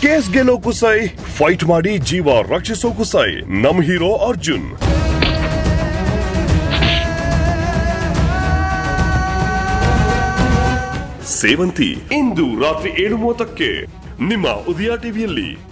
Case ಗೆಲ್ಲೋಕು ಸೈ, fight ಮಾಡಿ ಜೀವ ರಕ್ಷಿಸೋಕು ಸೈ. ನಮ್ ಹೀರೋ ಅರ್ಜುನ್. ಸೇವಂತಿ ಇಂದು ರಾತ್ರಿ 7:30ಕ್ಕೆ ನಿಮ್ಮ ಉದಯ ಟಿವಿಯಲ್ಲಿ.